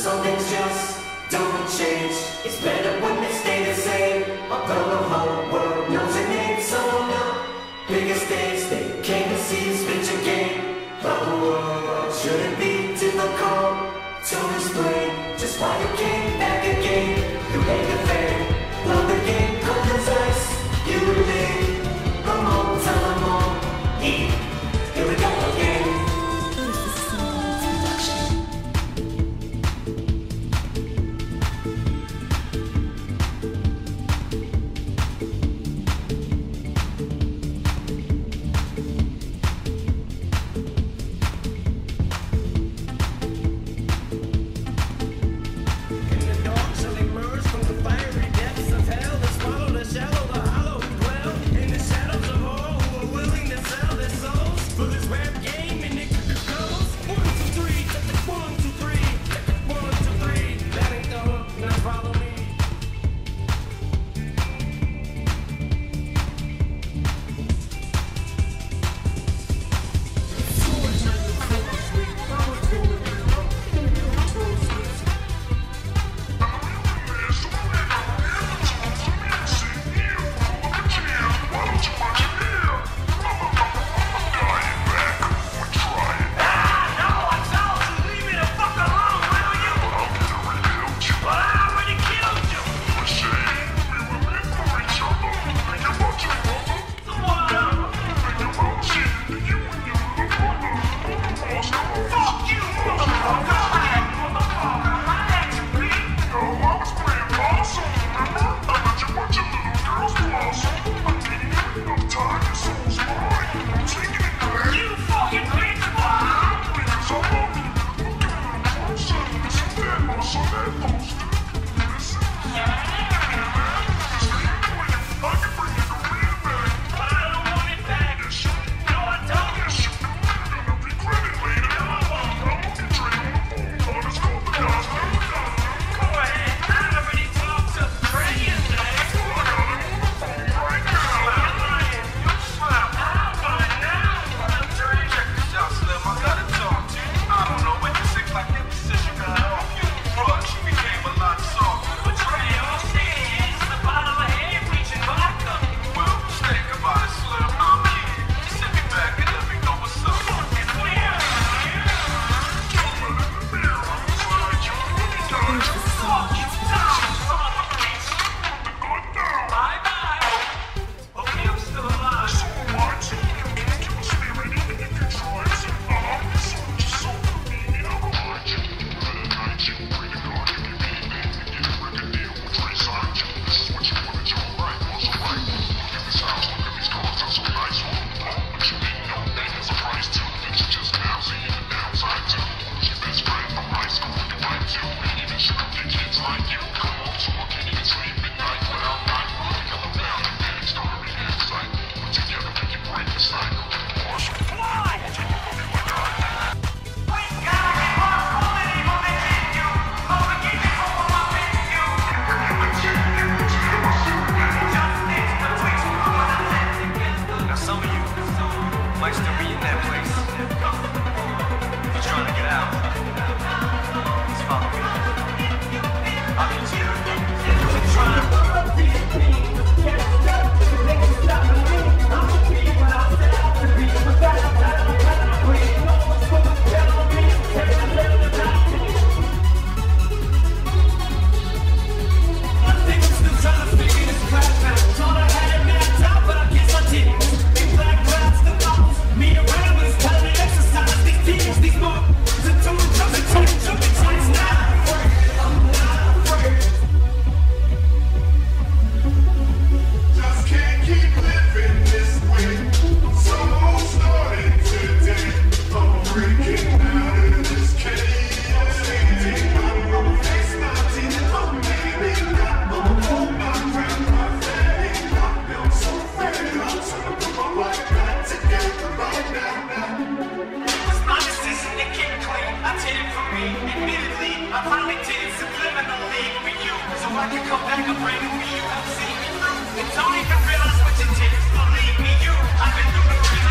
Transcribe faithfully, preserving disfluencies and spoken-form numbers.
some things just don't change. It's better when they stay the same. Although the whole world knows your name, so the biggest stage they came to see is spit your game. The world shouldn't be difficult to explain just why you came back again. You made the fame, love the game, cold as ice. You remain, come on, tell them all. Yeah, here we go again. I can come back and bring it for you. I've seen it. It's only to realize what you did. Believe me, you. I've been through the